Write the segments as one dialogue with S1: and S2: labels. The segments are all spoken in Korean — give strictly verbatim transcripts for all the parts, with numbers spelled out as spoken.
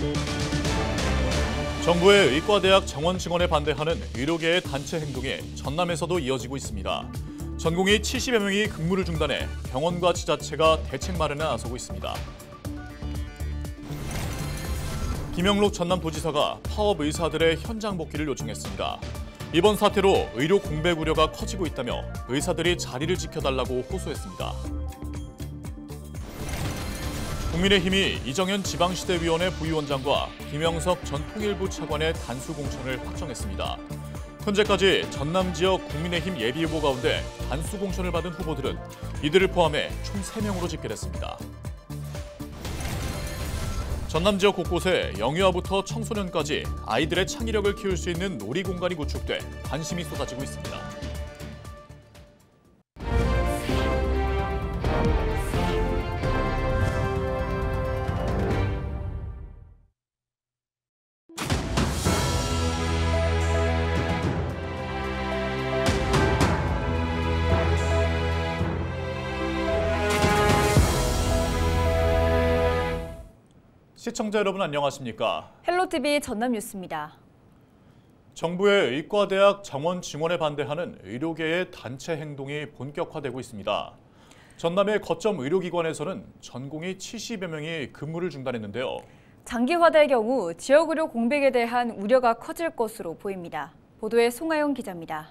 S1: 정부의 의과대학 정원 증원에 반대하는 의료계의 단체 행동이 전남에서도 이어지고 있습니다. 전공의 칠십여 명이 근무를 중단해 병원과 지자체가 대책 마련에 나서고 있습니다. 김영록 전남도지사가 파업 의사들의 현장 복귀를 요청했습니다. 이번 사태로 의료 공백 우려가 커지고 있다며 의사들이 자리를 지켜달라고 호소했습니다. 국민의힘이 이정현 지방시대위원회 부위원장과 김영석 전 통일부 차관의 단수 공천을 확정했습니다. 현재까지 전남 지역 국민의힘 예비후보 가운데 단수 공천을 받은 후보들은 이들을 포함해 총 세 명으로 집계됐습니다. 전남 지역 곳곳에 영유아부터 청소년까지 아이들의 창의력을 키울 수 있는 놀이 공간이 구축돼 관심이 쏟아지고 있습니다. 시청자 여러분 안녕하십니까?
S2: 헬로티비 전남뉴스입니다.
S1: 정부의 의과대학 정원 증원에 반대하는 의료계의 단체 행동이 본격화되고 있습니다. 전남의 거점 의료기관에서는 전공의 칠십여 명이 근무를 중단했는데요.
S2: 장기화될 경우 지역의료 공백에 대한 우려가 커질 것으로 보입니다. 보도에 송하영 기자입니다.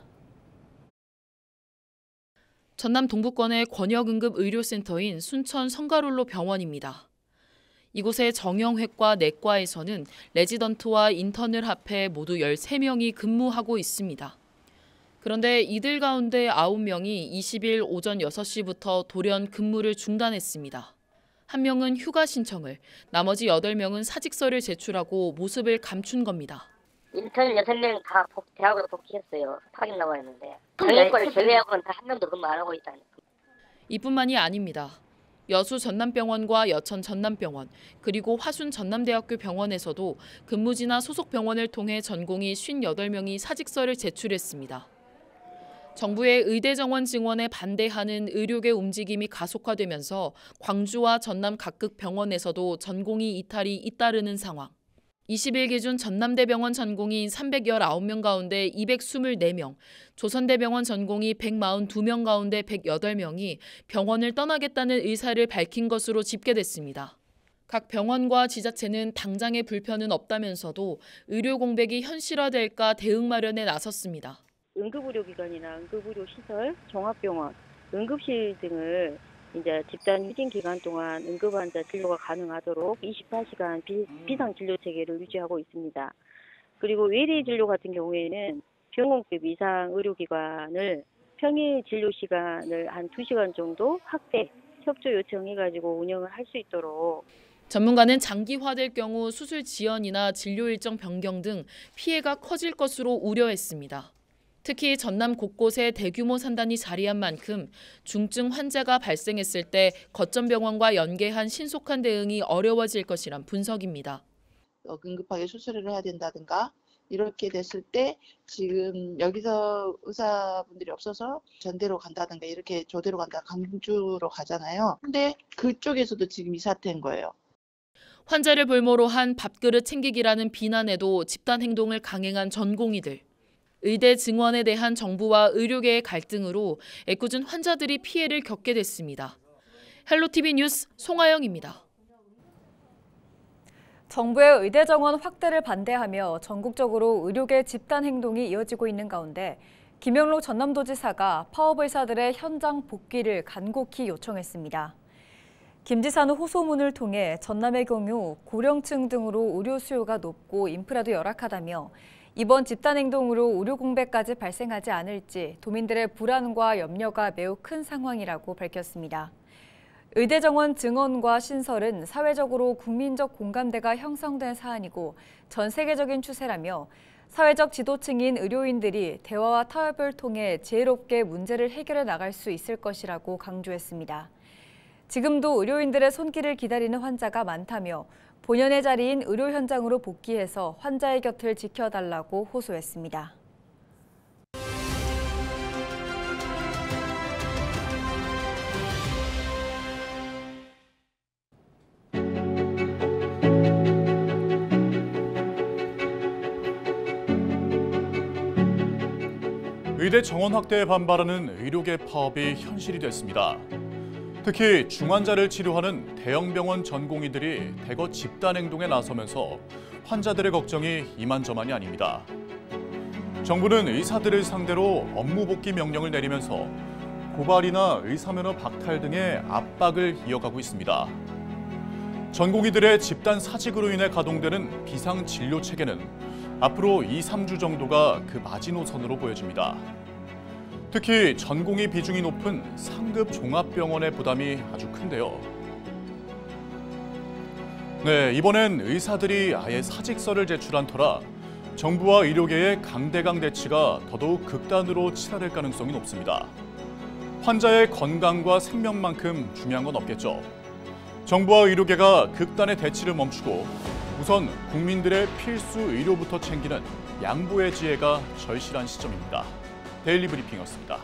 S3: 전남 동부권의 권역응급의료센터인 순천 성가롤로 병원입니다. 이곳의 정형외과 내과에서는 레지던트와 인턴을 합해 모두 열세 명이 근무하고 있습니다. 그런데 이들 가운데 아홉 명이 이십 일 오전 여섯 시부터 돌연 근무를 중단했습니다. 한 명은 휴가 신청을, 나머지 여덟 명은 사직서를 제출하고 모습을 감춘 겁니다.
S4: 인턴 여섯 명 다 대학으로 복귀했어요. 파견 나와 있는데. 정형외과를 제외하고는 다 한 명도 근무 안 하고 있다니까.
S3: 이뿐만이 아닙니다. 여수 전남병원과 여천 전남병원, 그리고 화순 전남대학교 병원에서도 근무지나 소속 병원을 통해 전공의 오십팔 명이 사직서를 제출했습니다. 정부의 의대 정원 증원에 반대하는 의료계 움직임이 가속화되면서 광주와 전남 각급 병원에서도 전공의 이탈이 잇따르는 상황. 이십 일 기준 전남대병원 전공의 삼백십구 명 가운데 이백이십사 명, 조선대병원 전공의 백사십이 명 가운데 백팔 명이 병원을 떠나겠다는 의사를 밝힌 것으로 집계됐습니다. 각 병원과 지자체는 당장의 불편은 없다면서도 의료 공백이 현실화될까 대응 마련에 나섰습니다.
S5: 응급의료기관이나 응급의료시설, 종합병원, 응급실 등을 이제 집단 휴진 기간 동안 응급 환자 진료가 가능하도록 이십사 시간 비, 비상 진료 체계를 유지하고 있습니다. 그리고 외래 진료 같은 경우에는 병원급 이상 의료기관을 평일 진료 시간을 한 두 시간 정도 확대, 협조 요청해가지고 운영을 할 수 있도록.
S3: 전문가는 장기화될 경우 수술 지연이나 진료 일정 변경 등 피해가 커질 것으로 우려했습니다. 특히 전남 곳곳에 대규모 산단이 자리한 만큼 중증 환자가 발생했을 때 거점 병원과 연계한 신속한 대응이 어려워질 것이란 분석입니다.
S6: 어, 긴급하게 수술을 해야 된다든가 이렇게 됐을 때 지금 여기서 의사분들이 없어서 전대로 간다든가 이렇게 조대로 간다 강주로 가잖아요. 근데 그쪽에서도 지금 이 사태인 거예요.
S3: 환자를 볼모로 한 밥그릇 챙기기라는 비난에도 집단 행동을 강행한 전공의들. 의대 증원에 대한 정부와 의료계의 갈등으로 애꿎은 환자들이 피해를 겪게 됐습니다. 헬로티비 뉴스 송하영입니다.
S2: 정부의 의대 정원 확대를 반대하며 전국적으로 의료계 집단 행동이 이어지고 있는 가운데 김영록 전남도지사가 파업 의사들의 현장 복귀를 간곡히 요청했습니다. 김 지사는 호소문을 통해 전남의 경우 고령층 등으로 의료 수요가 높고 인프라도 열악하다며 이번 집단 행동으로 의료 공백까지 발생하지 않을지 도민들의 불안과 염려가 매우 큰 상황이라고 밝혔습니다. 의대 정원 증원과 신설은 사회적으로 국민적 공감대가 형성된 사안이고 전 세계적인 추세라며 사회적 지도층인 의료인들이 대화와 타협을 통해 지혜롭게 문제를 해결해 나갈 수 있을 것이라고 강조했습니다. 지금도 의료인들의 손길을 기다리는 환자가 많다며 본연의 자리인 의료 현장으로 복귀해서 환자의 곁을 지켜달라고 호소했습니다.
S1: 의대 정원 확대에 반발하는 의료계 파업이 현실이 됐습니다. 특히 중환자를 치료하는 대형 병원 전공의들이 대거 집단 행동에 나서면서 환자들의 걱정이 이만저만이 아닙니다. 정부는 의사들을 상대로 업무 복귀 명령을 내리면서 고발이나 의사면허 박탈 등의 압박을 이어가고 있습니다. 전공의들의 집단 사직으로 인해 가동되는 비상진료 체계는 앞으로 이, 삼 주 정도가 그 마지노선으로 보여집니다. 특히 전공의 비중이 높은 상급 종합병원의 부담이 아주 큰데요. 네, 이번엔 의사들이 아예 사직서를 제출한 터라 정부와 의료계의 강대강 대치가 더더욱 극단으로 치달을 가능성이 높습니다. 환자의 건강과 생명만큼 중요한 건 없겠죠. 정부와 의료계가 극단의 대치를 멈추고 우선 국민들의 필수 의료부터 챙기는 양보의 지혜가 절실한 시점입니다. 데일리 브리핑이었습니다.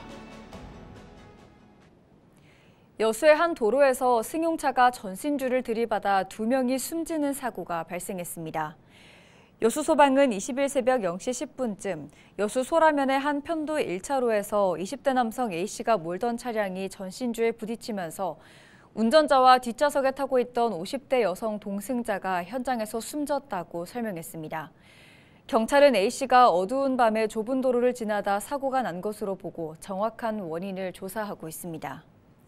S2: 여수의 한 도로에서 승용차가 전신주를 들이받아 두 명이 숨지는 사고가 발생했습니다. 여수 소방은 이십 일 새벽 영 시 십 분쯤 여수 소라면의 한 편도 일 차로에서 이십 대 남성 A씨가 몰던 차량이 전신주에 부딪히면서 운전자와 뒷좌석에 타고 있던 오십 대 여성 동승자가 현장에서 숨졌다고 설명했습니다. 경찰은 A씨가 어두운 밤에 좁은 도로를 지나다 사고가 난 것으로 보고 정확한 원인을 조사하고 있습니다.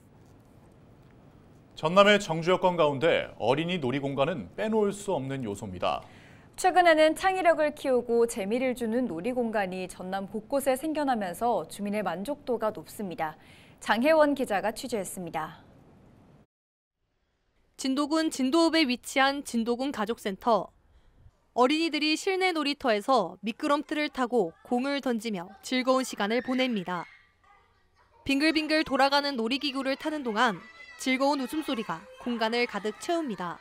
S1: 전남의 정주 여건 가운데 어린이 놀이공간은 빼놓을 수 없는 요소입니다.
S2: 최근에는 창의력을 키우고 재미를 주는 놀이공간이 전남 곳곳에 생겨나면서 주민의 만족도가 높습니다. 장혜원 기자가 취재했습니다.
S7: 진도군 진도읍에 위치한 진도군 가족센터. 어린이들이 실내 놀이터에서 미끄럼틀을 타고 공을 던지며 즐거운 시간을 보냅니다. 빙글빙글 돌아가는 놀이기구를 타는 동안 즐거운 웃음소리가 공간을 가득 채웁니다.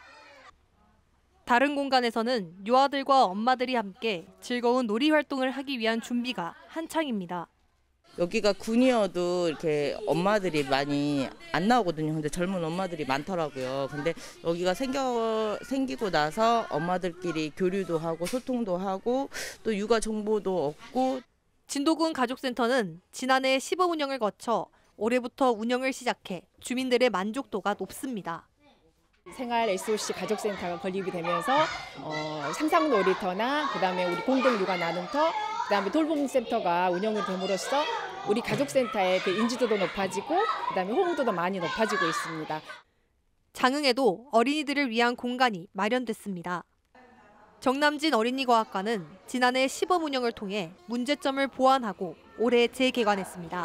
S7: 다른 공간에서는 유아들과 엄마들이 함께 즐거운 놀이 활동을 하기 위한 준비가 한창입니다.
S8: 여기가 군이어도 이렇게 엄마들이 많이 안 나오거든요. 근데 젊은 엄마들이 많더라고요. 근데 여기가 생겨, 생기고 나서 엄마들끼리 교류도 하고 소통도 하고 또 육아 정보도 얻고.
S7: 진도군 가족센터는 지난해 시범 운영을 거쳐 올해부터 운영을 시작해 주민들의 만족도가 높습니다.
S9: 생활 에스오씨 가족센터가 건립이 되면서 어, 상상 놀이터나 그다음에 우리 공동 육아 나눔터, 그다음에 돌봄센터가 운영이 됨으로써 우리 가족센터의 그 인지도도 높아지고 그다음에 호응도도 많이 높아지고 있습니다.
S7: 장흥에도 어린이들을 위한 공간이 마련됐습니다. 정남진 어린이과학관은 지난해 시범 운영을 통해 문제점을 보완하고 올해 재개관했습니다.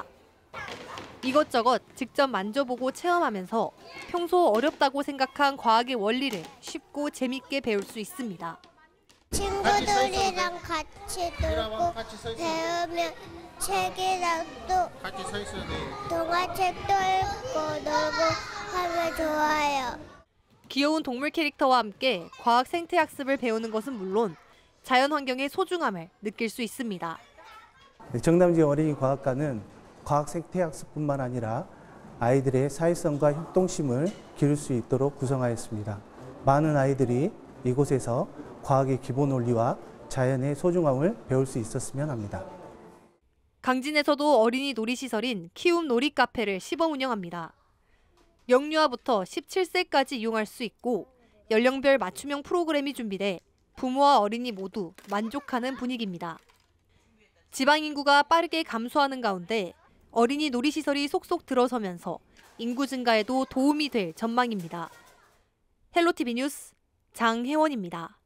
S7: 이것저것 직접 만져보고 체험하면서 평소 어렵다고 생각한 과학의 원리를 쉽고 재밌게 배울 수 있습니다.
S10: 친구들이랑 같이 놀고 배우면 책이랑 또
S11: 같이 서 있어야 돼.
S10: 동화책도 읽고 놀고 하면 좋아요.
S7: 귀여운 동물 캐릭터와 함께 과학 생태학습을 배우는 것은 물론 자연환경의 소중함을 느낄 수 있습니다.
S12: 정남진 어린이과학관은 과학 생태학습뿐만 아니라 아이들의 사회성과 협동심을 기를 수 있도록 구성하였습니다. 많은 아이들이 이곳에서 과학의 기본 원리와 자연의 소중함을 배울 수 있었으면 합니다.
S7: 강진에서도 어린이 놀이시설인 키움 놀이 카페를 시범 운영합니다. 영유아부터 십칠 세까지 이용할 수 있고 연령별 맞춤형 프로그램이 준비돼 부모와 어린이 모두 만족하는 분위기입니다. 지방 인구가 빠르게 감소하는 가운데 어린이 놀이시설이 속속 들어서면서 인구 증가에도 도움이 될 전망입니다. 헬로티비 뉴스 장혜원입니다.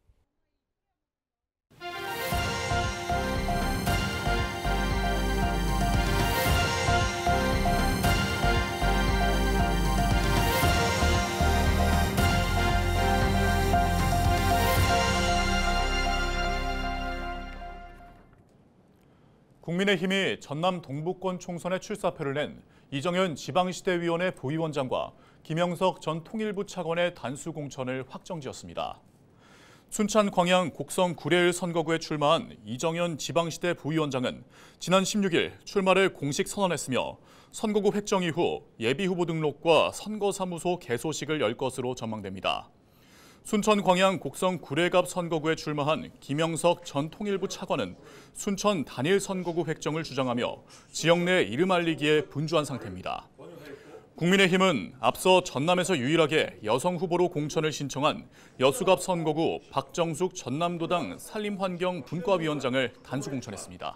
S1: 국민의힘이 전남 동부권 총선에 출사표를 낸 이정현 지방시대위원회 부위원장과 김영석 전 통일부 차관의 단수 공천을 확정지었습니다. 순천 광양 곡성 구례을 선거구에 출마한 이정현 지방시대 부위원장은 지난 십육 일 출마를 공식 선언했으며 선거구 획정 이후 예비후보 등록과 선거사무소 개소식을 열 것으로 전망됩니다. 순천 광양 곡성 구례갑 선거구에 출마한 김영석 전 통일부 차관은 순천 단일 선거구 획정을 주장하며 지역 내 이름 알리기에 분주한 상태입니다. 국민의힘은 앞서 전남에서 유일하게 여성 후보로 공천을 신청한 여수갑 선거구 박정숙 전남도당 산림환경 분과위원장을 단수 공천했습니다.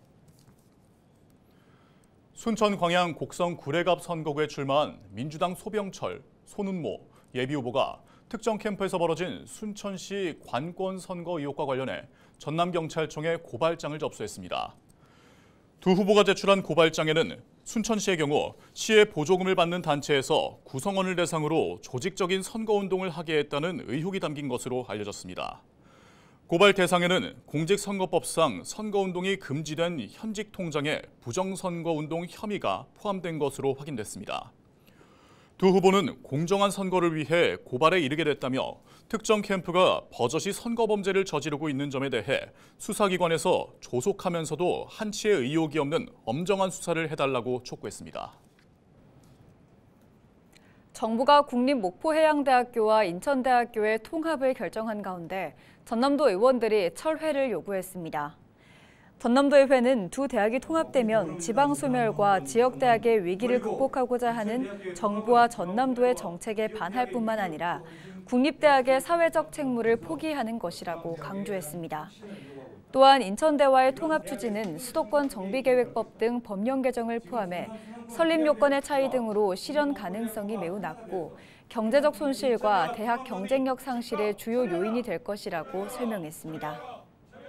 S1: 순천 광양 곡성 구례갑 선거구에 출마한 민주당 소병철, 손은모 예비후보가 특정 캠프에서 벌어진 순천시 관권 선거 의혹과 관련해 전남경찰청에 고발장을 접수했습니다. 두 후보가 제출한 고발장에는 순천시의 경우 시의 보조금을 받는 단체에서 구성원을 대상으로 조직적인 선거운동을 하게 했다는 의혹이 담긴 것으로 알려졌습니다. 고발 대상에는 공직선거법상 선거운동이 금지된 현직 통장에 부정선거운동 혐의가 포함된 것으로 확인됐습니다. 두 후보는 공정한 선거를 위해 고발에 이르게 됐다며 특정 캠프가 버젓이 선거범죄를 저지르고 있는 점에 대해 수사기관에서 조속하면서도 한치의 의혹이 없는 엄정한 수사를 해달라고 촉구했습니다.
S2: 정부가 국립목포해양대학교와 인천대학교의 통합을 결정한 가운데 전남도 의원들이 철회를 요구했습니다. 전남도의회는 두 대학이 통합되면 지방 소멸과 지역 대학의 위기를 극복하고자 하는 정부와 전남도의 정책에 반할 뿐만 아니라 국립대학의 사회적 책무를 포기하는 것이라고 강조했습니다. 또한 인천대와의 통합 추진은 수도권 정비계획법 등 법령 개정을 포함해 설립 요건의 차이 등으로 실현 가능성이 매우 낮고 경제적 손실과 대학 경쟁력 상실의 주요 요인이 될 것이라고 설명했습니다.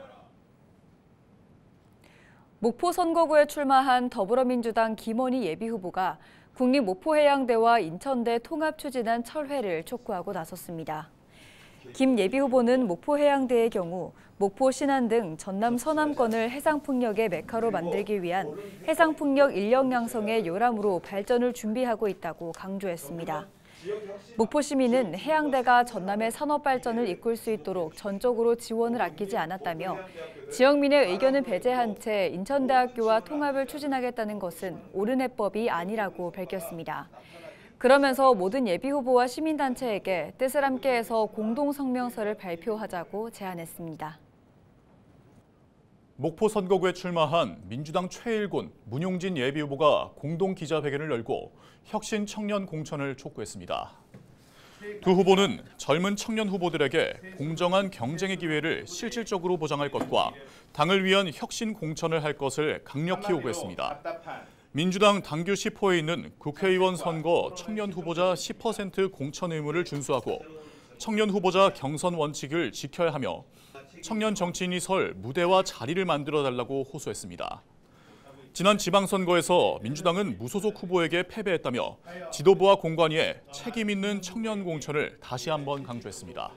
S2: 목포 선거구에 출마한 더불어민주당 김원희 예비후보가 국립목포해양대와 인천대 통합 추진안 철회를 촉구하고 나섰습니다. 김 예비후보는 목포해양대의 경우 목포 신안 등 전남 서남권을 해상풍력의 메카로 만들기 위한 해상풍력 인력 양성의 요람으로 발전을 준비하고 있다고 강조했습니다. 목포 시민은 해양대가 전남의 산업 발전을 이끌 수 있도록 전적으로 지원을 아끼지 않았다며 지역민의 의견을 배제한 채 인천대학교와 통합을 추진하겠다는 것은 옳은 해법이 아니라고 밝혔습니다. 그러면서 모든 예비후보와 시민단체에게 뜻을 함께해서 공동성명서를 발표하자고 제안했습니다.
S1: 목포 선거구에 출마한 민주당 최일곤, 문용진 예비후보가 공동 기자회견을 열고 혁신 청년 공천을 촉구했습니다. 두 후보는 젊은 청년 후보들에게 공정한 경쟁의 기회를 실질적으로 보장할 것과 당을 위한 혁신 공천을 할 것을 강력히 요구했습니다. 민주당 당규 십 호에 있는 국회의원 선거 청년 후보자 십 퍼센트 공천 의무를 준수하고 청년 후보자 경선 원칙을 지켜야 하며 청년 정치인이 설 무대와 자리를 만들어달라고 호소했습니다. 지난 지방선거에서 민주당은 무소속 후보에게 패배했다며 지도부와 공관위에 책임 있는 청년 공천을 다시 한번 강조했습니다.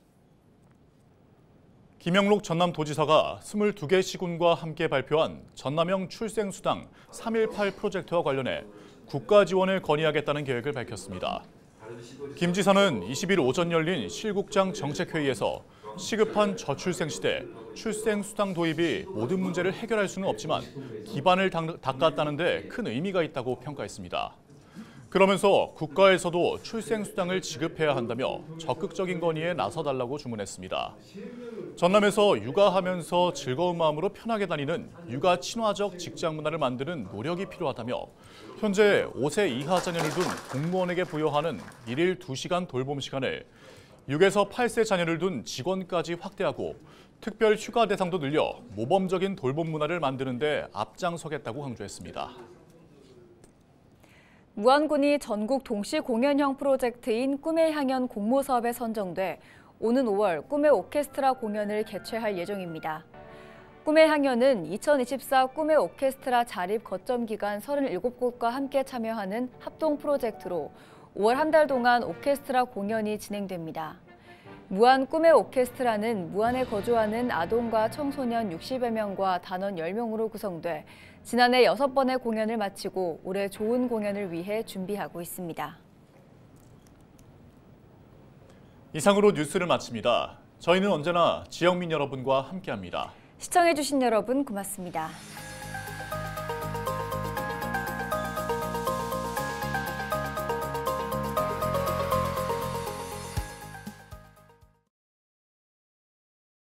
S1: 김영록 전남도지사가 스물두 개 시군과 함께 발표한 전남형 출생수당 삼일팔 프로젝트와 관련해 국가 지원을 건의하겠다는 계획을 밝혔습니다. 김 지사는 이십 일 오전 열린 실국장 정책회의에서 시급한 저출생 시대 출생수당 도입이 모든 문제를 해결할 수는 없지만 기반을 닦았다는 데 큰 의미가 있다고 평가했습니다. 그러면서 국가에서도 출생수당을 지급해야 한다며 적극적인 건의에 나서달라고 주문했습니다. 전남에서 육아하면서 즐거운 마음으로 편하게 다니는 육아 친화적 직장 문화를 만드는 노력이 필요하다며 현재 오 세 이하 자녀를 둔 공무원에게 부여하는 일일 두 시간 돌봄 시간을 육에서 팔 세 자녀를 둔 직원까지 확대하고 특별 휴가 대상도 늘려 모범적인 돌봄 문화를 만드는 데 앞장서겠다고 강조했습니다.
S2: 무안군이 전국 동시 공연형 프로젝트인 꿈의 향연 공모사업에 선정돼 오는 오월 꿈의 오케스트라 공연을 개최할 예정입니다. 꿈의 향연은 이천이십사 꿈의 오케스트라 자립 거점 기간 서른일곱 곳과 함께 참여하는 합동 프로젝트로 오월 한 달 동안 오케스트라 공연이 진행됩니다. 무안 꿈의 오케스트라는 무안에 거주하는 아동과 청소년 육십여 명과 단원 열 명으로 구성돼 지난해 여섯 번의 공연을 마치고 올해 좋은 공연을 위해 준비하고 있습니다.
S1: 이상으로 뉴스를 마칩니다. 저희는 언제나 지역민 여러분과 함께합니다.
S2: 시청해주신 여러분 고맙습니다.